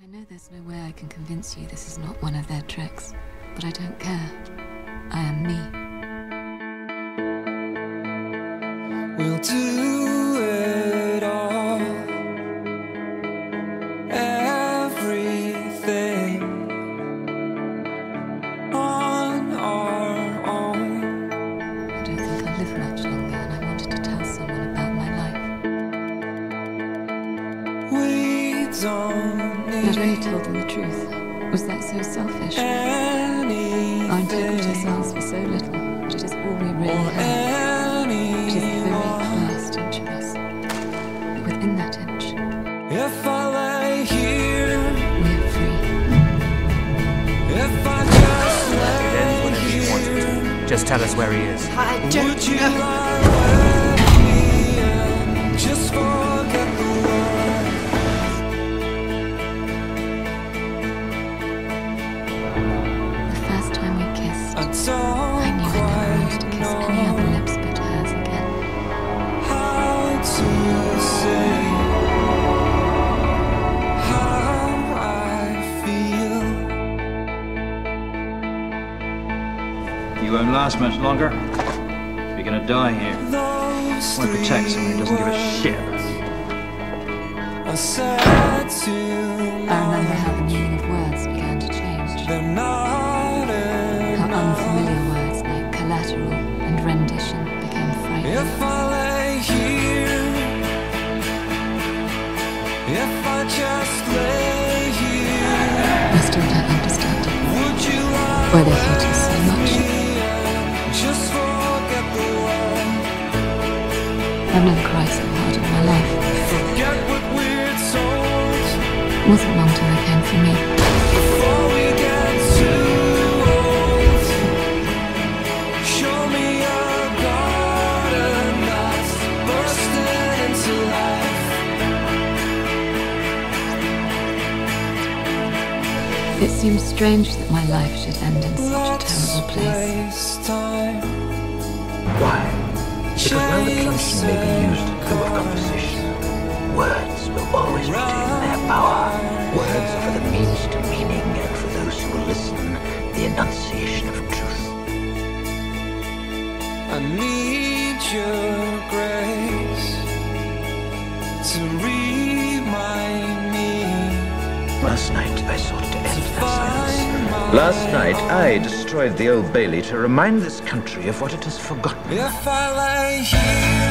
I know there's no way I can convince you this is not one of their tricks, but I don't care. I am me. We'll do it all, everything on our own. I don't think I'll live much longer, and I wanted to tell someone about my life. We don't need I'd only told them the truth. Was that so selfish? Our integrity sells for so little, but it is all we really have. It is the very last inch of us. But within that inch, if I lay here, we are free. if I just It lay ends whenever you want it to. Just tell us where he is. would you lie with me and just forget the world? The first time we kissed, I I don't knew I never wanted to kiss any other lips but hers again. how to say how I feel. You won't last much longer. You're gonna die here. Those Why protect someone who doesn't give a shit about you? I said to I remember how the meaning of words began to change. they're not How unfamiliar words like collateral and rendition became frightening. if I lay here, if I just lay here, I still don't understand would you lie why they hate us so much. with me and just forget the world? I've never cried so hard in my life. Forget what we're told It wasn't long till they came for me. before we get too old. Show me a garden that's bursting into life. It seems strange that my life should end in such a Let's terrible place. waste time. Why? Because while the clumsy may be used in lieu of composition, words will always retain their power. Words are for the means to meaning, and for those who will listen, the enunciation of truth. I need your grace to remind me. Last night I sought to end that silence. Last night I destroyed the Old Bailey to remind this country of what it has forgotten. If I lay here,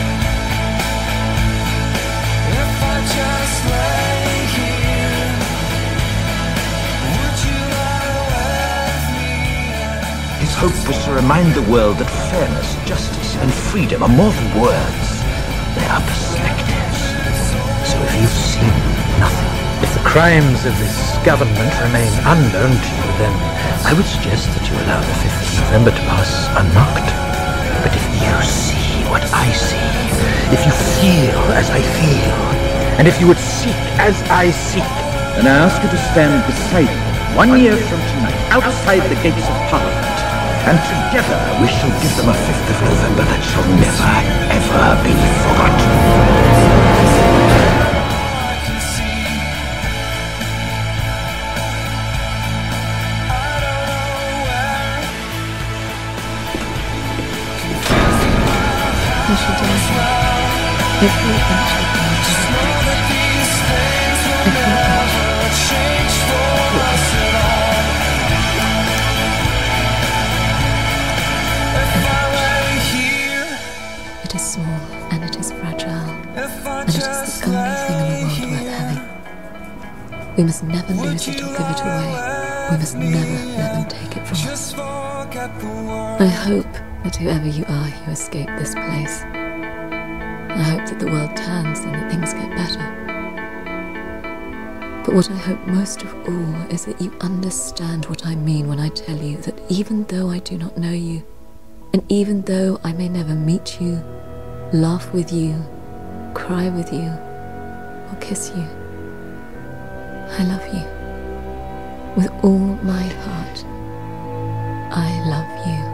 if I just lay here, would you lie with me? His hope was to remind the world that fairness, justice, and freedom are more than words. They are perspectives. So if you've seen nothing, if the crimes of this government remain unknown to you, then I would suggest that you allow the 5th of November to pass unmarked. But if you see what I see, if you feel as I feel, and if you would seek as I seek, then I ask you to stand beside me 1 year from tonight, outside the gates of Parliament, and together we shall give them a 5th of November that shall never, ever be forgotten. We should die here. Every inch of my It is small, and it is fragile, and it is the only thing in the world worth having. We must never lose it or give it away. We must never let them take it from us. I hope that whoever you are, you escape this place. I hope that the world turns and that things get better. But what I hope most of all is that you understand what I mean when I tell you that even though I do not know you, and even though I may never meet you, laugh with you, cry with you, or kiss you, I love you. With all my heart, I love you.